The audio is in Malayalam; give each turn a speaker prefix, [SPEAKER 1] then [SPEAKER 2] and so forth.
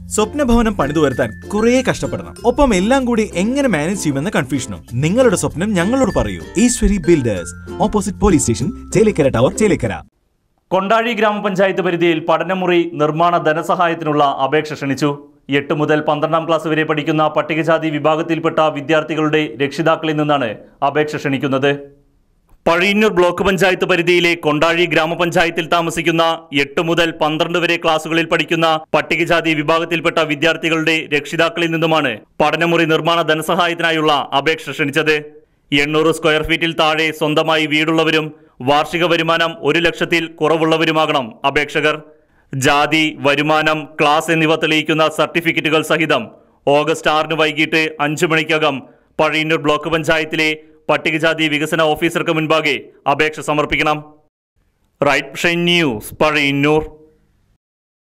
[SPEAKER 1] സ്വപ്നഭവനം പണിതു വരുത്താൻ കുറേ കഷ്ടപ്പെടണം. ഒപ്പം എല്ലാം കൂടി എങ്ങനെ മാനേജ് ചെയ്യുമെന്ന കൺഫ്യൂഷനും. നിങ്ങളുടെ സ്വപ്നം ഞങ്ങളോട് പറയൂ. Eswari builders, opposite police station, Chelakkara tower, Chelakkara.
[SPEAKER 2] Kondazhy ഗ്രാമപഞ്ചായത്ത് പരിധിയിൽ പഠനമുറി നിർമ്മാണ ധനസഹായത്തിനുള്ള അപേക്ഷ ക്ഷണിച്ചു. 8 മുതൽ 12ാം ക്ലാസ് വരെ പഠിക്കുന്ന പട്ടികജാതി വിഭാഗത്തിൽപ്പെട്ട വിദ്യാർത്ഥികളുടെ രക്ഷിതാക്കളിൽ നിന്നാണ് അപേക്ഷ ക്ഷണിക്കുന്നത്. പഴയന്നൂർ ബ്ലോക്ക് പഞ്ചായത്ത് പരിധിയിലെ കൊണ്ടാഴി ഗ്രാമപഞ്ചായത്തിൽ താമസിക്കുന്ന 8 മുതൽ 12 വരെ ക്ലാസുകളിൽ പഠിക്കുന്ന പട്ടികജാതി വിഭാഗത്തിൽപ്പെട്ട വിദ്യാർത്ഥികളുടെ രക്ഷിതാക്കളിൽ നിന്നുമാണ് പഠനമുറി നിർമ്മാണ ധനസഹായത്തിനായുള്ള അപേക്ഷ ക്ഷണിച്ചത്. 800 സ്ക്വയർ ഫീറ്റിൽ താഴെ സ്വന്തമായി വീടുള്ളവരും വാർഷിക വരുമാനം 1 ലക്ഷത്തിൽ കുറവുള്ളവരുമാകണം അപേക്ഷകർ. ജാതി, വരുമാനം, ക്ലാസ് എന്നിവ തെളിയിക്കുന്ന സർട്ടിഫിക്കറ്റുകൾ സഹിതം ഓഗസ്റ്റ് 6 വൈകിട്ട് 5 മണിക്കകം പഴയന്നൂർ ബ്ലോക്ക് പഞ്ചായത്തിലെ പട്ടികജാതി വികസന ഓഫീസർക്ക് മുൻപാകെ അപേക്ഷ സമർപ്പിക്കണം. Right news, Pazhayannur.